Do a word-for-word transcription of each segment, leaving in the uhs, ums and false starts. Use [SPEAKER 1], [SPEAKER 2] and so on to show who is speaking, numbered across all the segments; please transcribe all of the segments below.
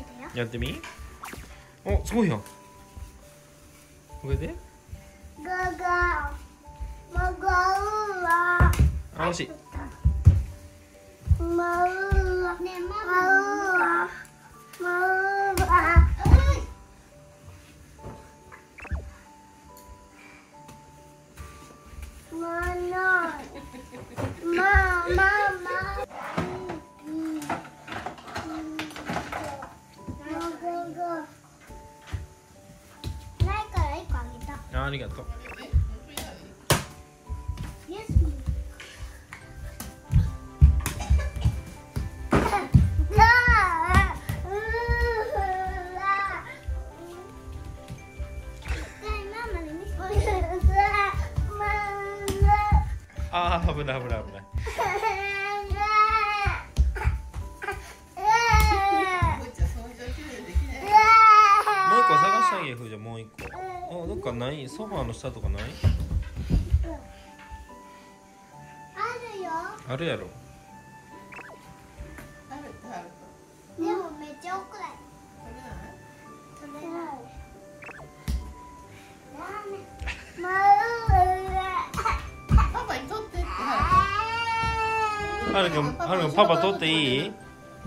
[SPEAKER 1] やってみ。お、すごいよ。これで
[SPEAKER 2] ガガマガウは
[SPEAKER 1] あ、惜しい。
[SPEAKER 2] マウはね、マウはマウはマナマママないから一個あげた。
[SPEAKER 1] あ、ありがとう。あー、危ない危ない危ない。もう一個探してあげる。ふうじゃ、もう一個。あ、どっかない？ソファーの下とかない？
[SPEAKER 2] あるよ。
[SPEAKER 1] あるやろ。
[SPEAKER 2] でもめっちゃ奥だよ。取れない。
[SPEAKER 3] パパに取ってって。
[SPEAKER 1] はるくん、はるくん、パパ取っていい？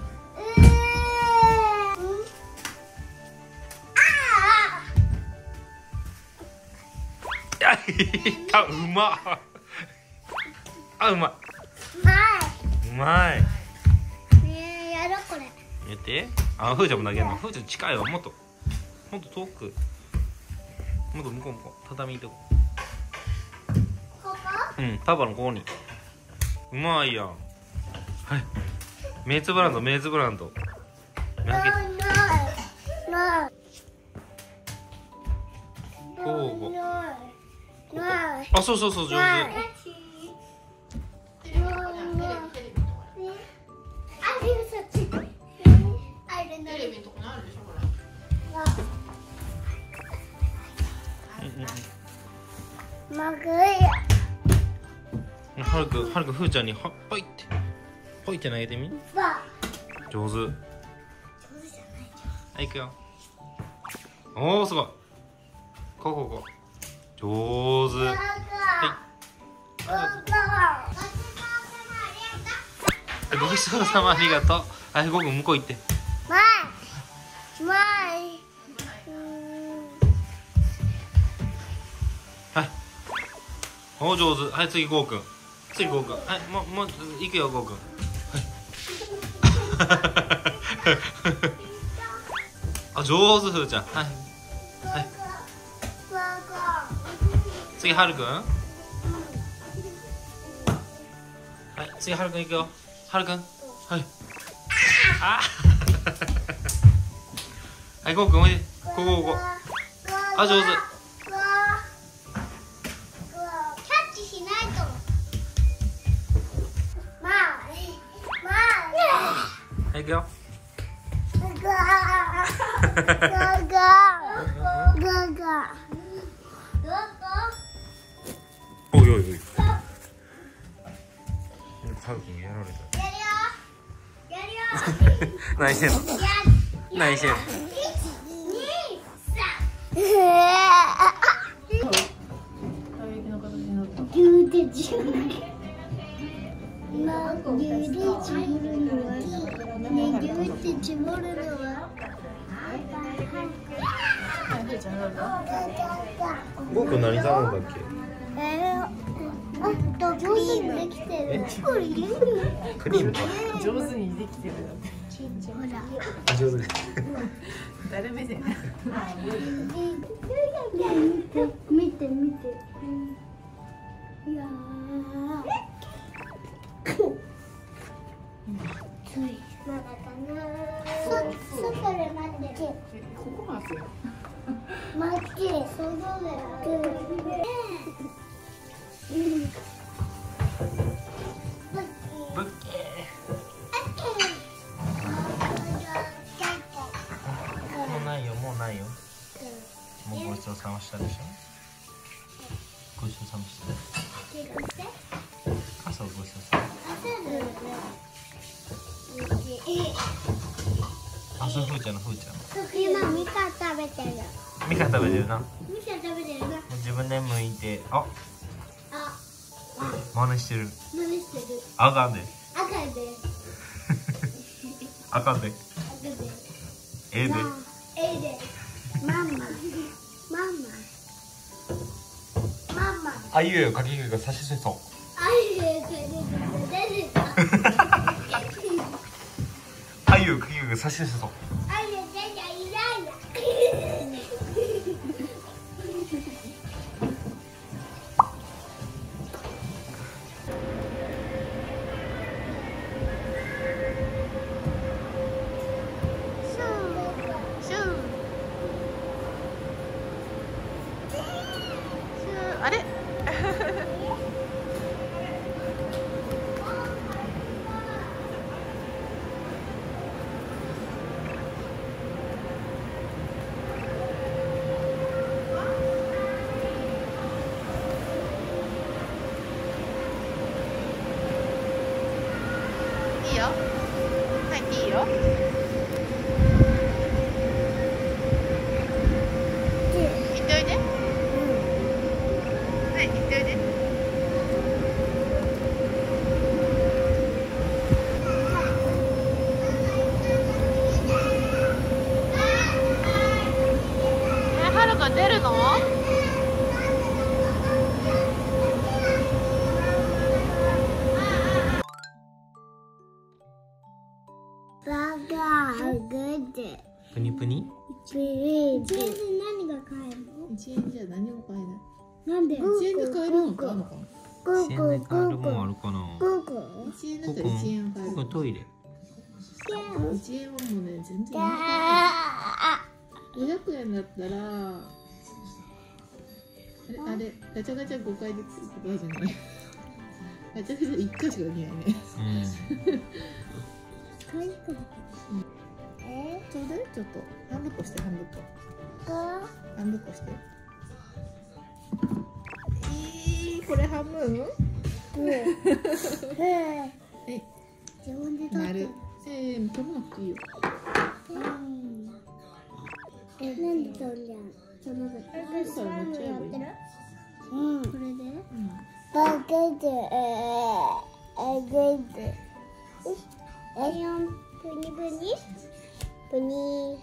[SPEAKER 1] あ、うまっ。あ、うまい。うまい。
[SPEAKER 2] ねえ、やろこれ。
[SPEAKER 1] やって。あ、ふーちゃんも投げるの。ふーちゃん近いわ。もっともっと遠く。もっと向こう向こう。畳とこ。
[SPEAKER 2] ここ？
[SPEAKER 1] うん、パパのここに。うまいやん。はい。メイツブランド、メイツブランド。投げ。こうこう。あ、そうそうそう、上手。
[SPEAKER 3] テレビのとこにあるでしょ、これ。
[SPEAKER 2] まぐい。
[SPEAKER 1] はるくん、はるくん、ふーちゃんに、は、ぽいって。ぽいって投げてみ。上手。はい、いくよ。おお、すごい。こうこうこう。上手。はい。ごちそうさま、ありがとう。はい、ごくん向こう行って。
[SPEAKER 2] まい。まい。
[SPEAKER 1] はい。お、上手。はい、次ごくん。次ごくん。はい、もう、もう、行くよ、ごくん。はい。あ、上手、ふーちゃん。はい。はい。次、はるくん。はい、次、はるくん行くよ。はるくん。はい。あ。はい、ごくん、おいで。ここ、ここ。あ、上手。
[SPEAKER 2] キャッチしないと。まい。まい。
[SPEAKER 1] はい、行くよ。
[SPEAKER 2] ガガガガガガガ。
[SPEAKER 1] おいおいおい。はるくんやられた。
[SPEAKER 2] やるよ。やるよ。
[SPEAKER 1] 何してんの？何してんの？
[SPEAKER 2] 牛で自分まあ牛で絞るのはね、牛って絞るのは
[SPEAKER 1] ごくん何頼んだっけ？
[SPEAKER 2] えー、あと上手にできてる。これ入れる？
[SPEAKER 1] クリームか。
[SPEAKER 3] 上手にできてる。
[SPEAKER 2] ほら。
[SPEAKER 1] 上手です。
[SPEAKER 3] 誰目線。
[SPEAKER 2] 見て見て。いやー。つい。まだかな。そ、外で待ってて。
[SPEAKER 3] ここがすよ。
[SPEAKER 2] 待って、外で待って。
[SPEAKER 1] ぶっけー。もうないよ、もうないよ。もうごちそうさましたでしょ。ごちそうさました。傘をごちそうさま。 あ、それふーちゃんのふーちゃん。
[SPEAKER 2] 今みかん食べてる。
[SPEAKER 1] みかん食べてるな。
[SPEAKER 2] みかん食べてるな。
[SPEAKER 1] 自分で剥いて、あ、
[SPEAKER 2] あ、
[SPEAKER 1] 真似してる。
[SPEAKER 2] 真似してる。
[SPEAKER 1] あかんで。
[SPEAKER 2] 赤で。
[SPEAKER 1] あかんで。
[SPEAKER 2] 赤で。
[SPEAKER 1] ええで。
[SPEAKER 2] ええで。ママ。ママ。ママ。
[SPEAKER 1] あいうえおかきくけこさしせそ。
[SPEAKER 2] あいうえおかきくけこ
[SPEAKER 1] あいうえおかきくけこさしせそ。
[SPEAKER 2] あいうえ出ちゃいないや。
[SPEAKER 3] あれいいよ。入っていいよ。行っておいで。はい、行っておいで。え、はるか出るの？
[SPEAKER 2] バカグッド。
[SPEAKER 1] プニプニ。
[SPEAKER 2] プリーズ。何が買えるの？
[SPEAKER 3] いちえんじゃ何も買えない。
[SPEAKER 2] なんで？
[SPEAKER 3] いちえんで買えるのかあるのかな。
[SPEAKER 2] ゴ
[SPEAKER 1] いちえんで買えるもんあるかな。
[SPEAKER 2] ゴゴ。
[SPEAKER 3] いちえんだったらいちえん買える。
[SPEAKER 1] ここトイレ。
[SPEAKER 3] いちえんはもうね全然
[SPEAKER 2] あ
[SPEAKER 3] ごひゃくえんだったらあれあれガチャガチャごかいでつくことじゃない。ガチャガチャいっかいしかできないね。
[SPEAKER 1] うん。
[SPEAKER 2] え？
[SPEAKER 3] ちょうだいちょっと半分こして半分こ
[SPEAKER 2] こ？
[SPEAKER 3] 半分こして。いいこれ半分？
[SPEAKER 2] うん。
[SPEAKER 3] え
[SPEAKER 2] 自分で取って
[SPEAKER 3] 丸。えー、取らなくていいよ。
[SPEAKER 2] うん。え、なんで飛んじゃう？その分。
[SPEAKER 3] から持っちゃえばいい。
[SPEAKER 2] うん。これで？
[SPEAKER 3] うん。
[SPEAKER 2] バケツ、えー、えぐず。え、よん、ぷにぷに。ぷに。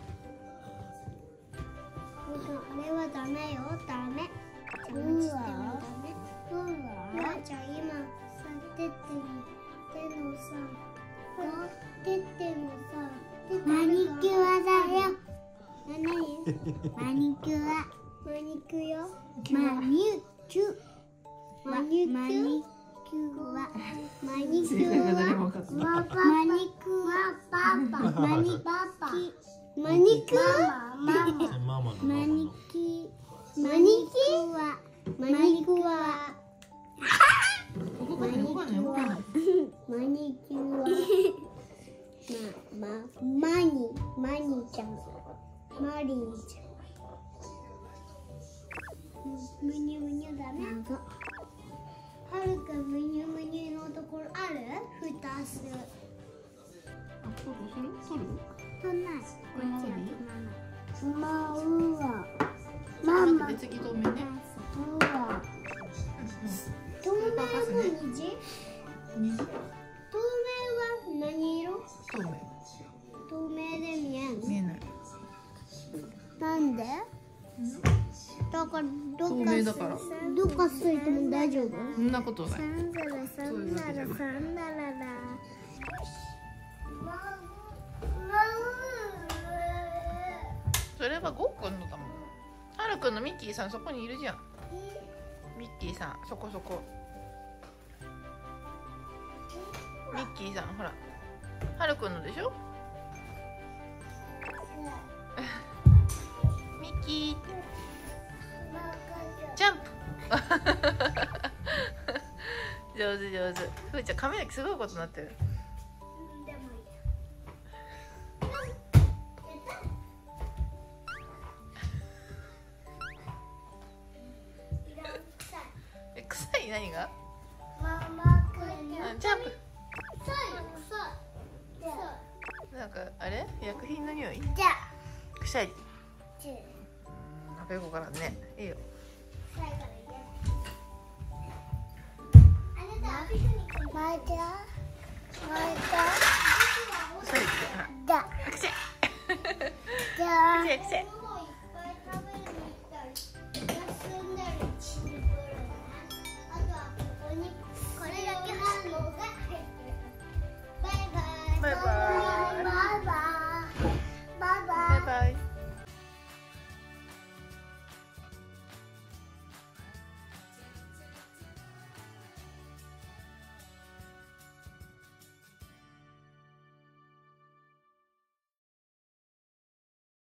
[SPEAKER 2] あれはダメよ、ダメ。うわ。うわ。じゃあ、今、さ、てってに。手のさ。てってのさ。マニキュアだよ。なに？マニキュア。マニキュア。マニキュア。マニキュア。マニキュア。マニキュア。マニキュア。パパ。マニパパ。マニキュア。ママ。マニキ。マニキュア。マニキュア。マニキュア。マニキュア。ま、ま、マニ。マニちゃん。マリーちゃん。むにゅむにゅだね。はるくんむにゅむにゅのところある？ふたつ。
[SPEAKER 3] あ、取る取る取る。
[SPEAKER 2] 取んない。こっちや。まあ、うわ。ママ。
[SPEAKER 3] 別に透明ね。
[SPEAKER 2] うわ。透明の虹？
[SPEAKER 3] 虹？
[SPEAKER 2] 透明は何色？
[SPEAKER 3] 透明。
[SPEAKER 2] 透明で見えん。
[SPEAKER 3] 見えない。
[SPEAKER 2] なんで？だからどっ
[SPEAKER 3] 透
[SPEAKER 2] か
[SPEAKER 3] 明だから。
[SPEAKER 2] どっかついても大丈夫？
[SPEAKER 3] そんなことない。
[SPEAKER 2] サンダラサンダラサンダラだ。
[SPEAKER 3] それはゴーくんのだもん。はるくんのミッキーさんそこにいるじゃん。ミッキーさんそこそこ。ミッキーさんほら。はるくんのでしょ。ミッキーってジャンプ上手上手。ふーちゃん髪の毛すごいことになってる。え、臭い何が？
[SPEAKER 2] ママくん
[SPEAKER 3] ジャンプ。
[SPEAKER 2] 臭い臭い。
[SPEAKER 3] なんかかあれ薬品の匂い
[SPEAKER 2] じゃあ
[SPEAKER 3] くしゃい。
[SPEAKER 2] じゃ
[SPEAKER 3] あべこからねいいよ。
[SPEAKER 2] 最後にあなたアフリカに来る。またまた
[SPEAKER 3] くしゃいってほら
[SPEAKER 2] じゃあ
[SPEAKER 3] くしゃい
[SPEAKER 2] じゃあ
[SPEAKER 3] くしゃいくしゃい。